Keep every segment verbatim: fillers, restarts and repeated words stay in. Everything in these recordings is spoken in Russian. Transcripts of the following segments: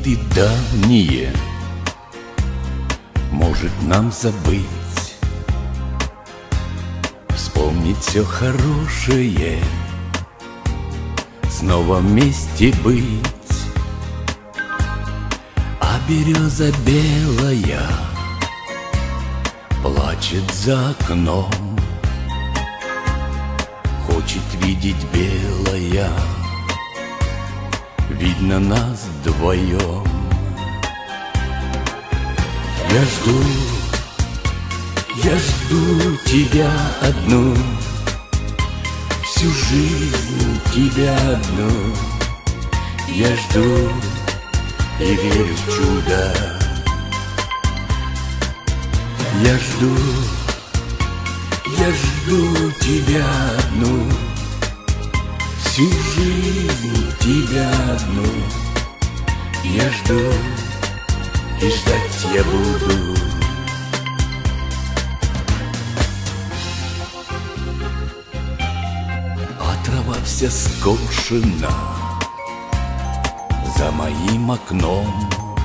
обиды давние может нам забыть, вспомнить все хорошее, снова вместе быть. А береза белая плачет за окном, хочет видеть белая, видно нас вдвоем. Я жду, я жду тебя одну, всю жизнь тебя одну. Я жду и верю в чудо. Я жду, я жду тебя одну, всю жизнь тебя одну. Я жду и ждать я буду. А трава вся скошена за моим окном.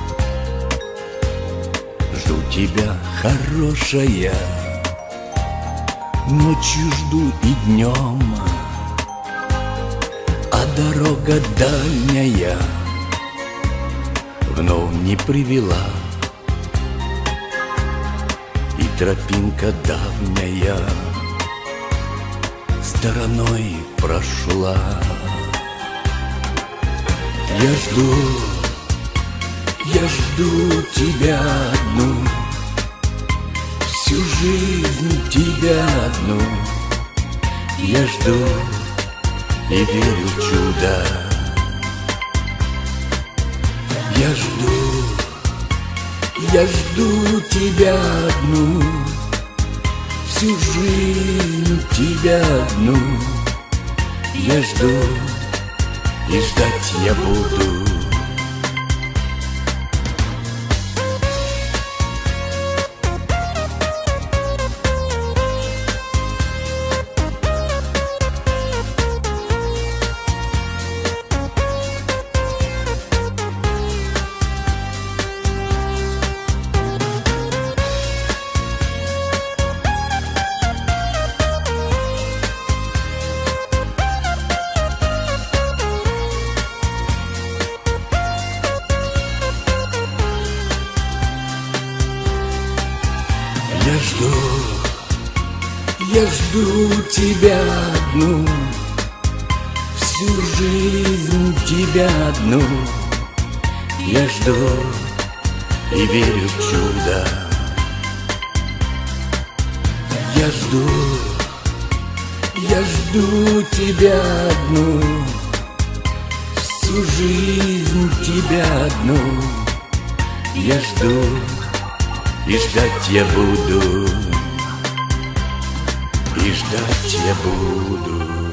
Жду тебя, хорошая, ночью жду и днем. А дорога дальняя вновь не привела, и тропинка давняя стороной прошла. Я жду, я жду тебя одну, всю жизнь тебя одну. Я жду и верю в чудо. Я жду, я жду тебя одну, всю жизнь тебя одну. Я жду и ждать я буду. Я жду, я жду тебя одну, всю жизнь тебя одну. Я жду и верю в чудо. Я жду, я жду тебя одну, всю жизнь тебя одну. Я жду и ждать я буду, и ждать я буду.